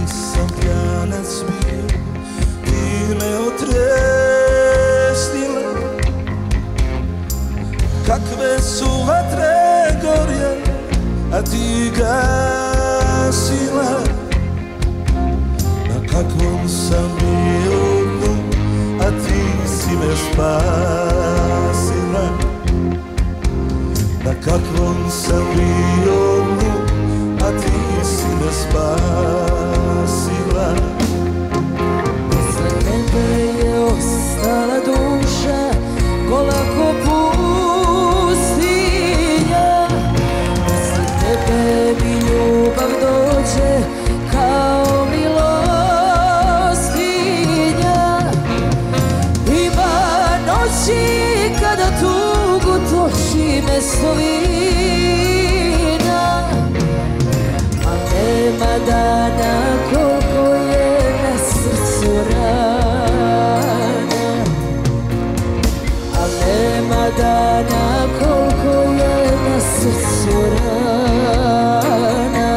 sam pjanac bio, ti me otresnila. Kakve su vatre gorje, a ti gasila. Na kakvom sam bio dnu, a ti si me spasila. Na kakvom sam bio dnu, a ti si me spasila. Posle tebe je ostala duša, gola ko pustinja. Posle tebe mi ljubav dođe kao milostinja. Ima noći kada tugu toši mestovina, a nema dana koliko je na srcu rana. A nema dana koliko je na srcu rana.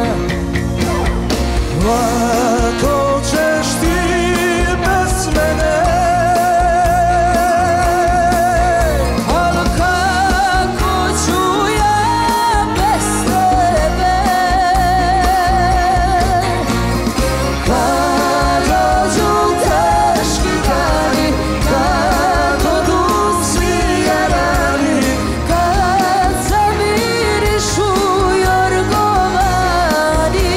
Lako ćeš ti bez mene, al kako ću ja bez tebe. Kad dođu teški dani, kad odu svi jarani, kad zamirišu jorgovani.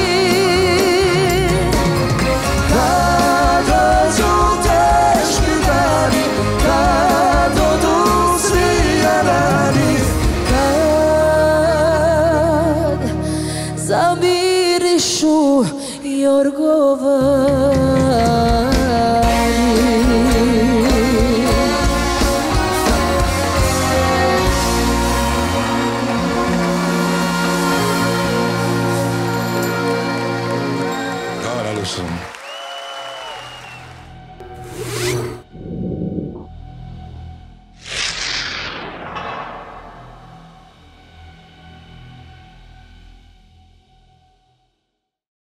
Kad dođu teški dani, kad odu svi jarani, kad zamirišu jorgovani. God, I love